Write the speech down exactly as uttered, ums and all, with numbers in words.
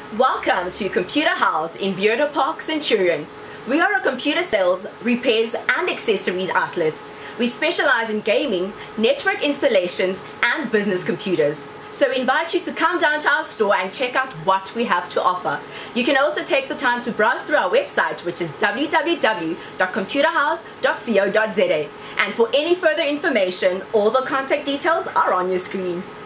Welcome to Computer House in Wierda Park, Centurion. We are a computer sales, repairs and accessories outlet. We specialize in gaming, network installations and business computers. So we invite you to come down to our store and check out what we have to offer. You can also take the time to browse through our website, which is w w w dot computer house dot co dot z a. And for any further information, all the contact details are on your screen.